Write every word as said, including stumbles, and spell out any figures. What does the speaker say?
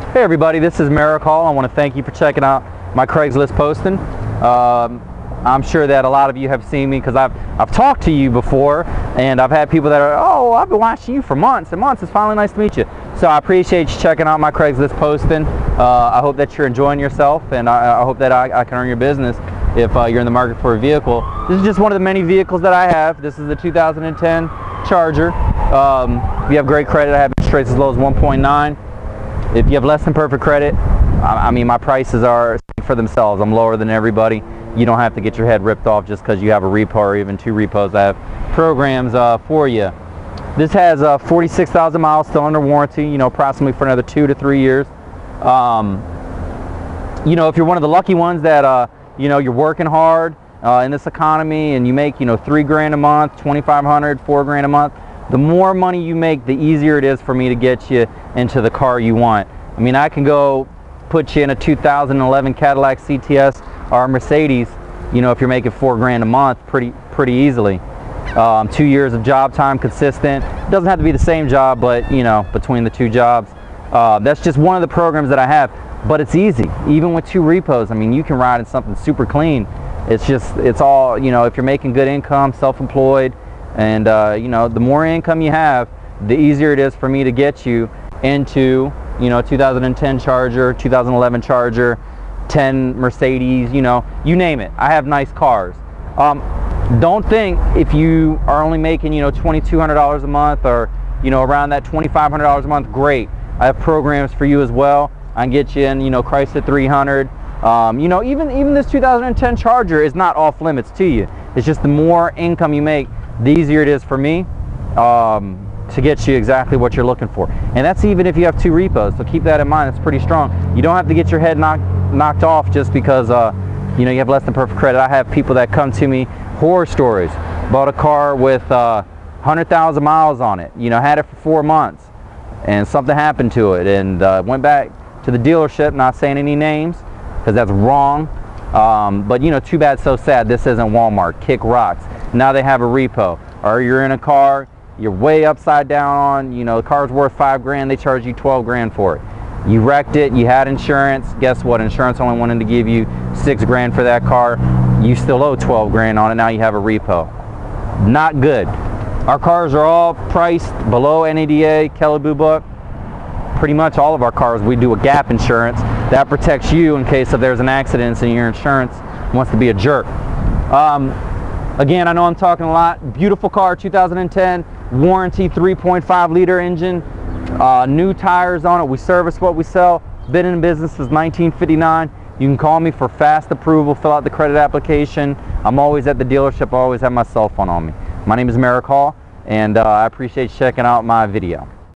Hey everybody, this is Merrick Hall. I want to thank you for checking out my Craigslist posting. Um, I'm sure that a lot of you have seen me because I've, I've talked to you before, and I've had people that are, oh, I've been watching you for months and months. It's finally nice to meet you. So I appreciate you checking out my Craigslist posting. Uh, I hope that you're enjoying yourself, and I, I hope that I, I can earn your business if uh, you're in the market for a vehicle. This is just one of the many vehicles that I have. This is the two thousand ten Charger. Um, if you have great credit, I have interest rates as low as one point nine. If you have less than perfect credit, I, I mean, my prices are for themselves. I'm lower than everybody. You don't have to get your head ripped off just because you have a repo or even two repos. I have programs uh, for you. This has uh, forty-six thousand miles still under warranty, you know, approximately for another two to three years. Um, you know, if you're one of the lucky ones that, uh, you know, you're working hard uh, in this economy and you make, you know, three grand a month, twenty-five hundred, four grand a month, the more money you make, the easier it is for me to get you into the car you want. I mean, I can go put you in a two thousand eleven Cadillac C T S or a Mercedes, you know, if you're making four grand a month pretty pretty easily. Um, two years of job time consistent. It doesn't have to be the same job, but you know, between the two jobs. Uh, that's just one of the programs that I have, but it's easy. Even with two repos, I mean, you can ride in something super clean. It's just, it's all, you know, if you're making good income, self-employed, and uh, you know, the more income you have, the easier it is for me to get you into, you know, two thousand ten Charger, two thousand eleven Charger, ten Mercedes, you know, you name it. I have nice cars. Um, don't think if you are only making, you know, twenty-two hundred dollars a month or, you know, around that twenty-five hundred dollars a month, great. I have programs for you as well. I can get you in, you know, Chrysler three hundred. Um, you know, even, even this two thousand ten Charger is not off limits to you. It's just the more income you make, the easier it is for me um, to get you exactly what you're looking for. And that's even if you have two repos, so keep that in mind. It's pretty strong. You don't have to get your head knocked, knocked off just because uh, you know, you have less than perfect credit. I have people that come to me, horror stories, bought a car with uh, one hundred thousand miles on it, you know, had it for four months, and something happened to it, and uh, went back to the dealership, not saying any names, because that's wrong, um, but you know, too bad, so sad. This isn't Walmart. Kick rocks. Now they have a repo, or you're in a car, you're way upside down on, you know, the car's worth five grand, they charge you twelve grand for it. You wrecked it, you had insurance, guess what, insurance only wanted to give you six grand for that car, you still owe twelve grand on it, now you have a repo. Not good. Our cars are all priced below N A D A, Kelley Blue Book. Pretty much all of our cars, we do a gap insurance that protects you in case if there's an accident and your insurance wants to be a jerk. Um, again, I know I'm talking a lot. Beautiful car, two thousand ten, warranty, three point five liter engine, uh, new tires on it. We service what we sell. Been in business since nineteen fifty-nine. You can call me for fast approval, fill out the credit application. I'm always at the dealership. I always have my cell phone on me. My name is Merrick Hall, and uh, I appreciate you checking out my video.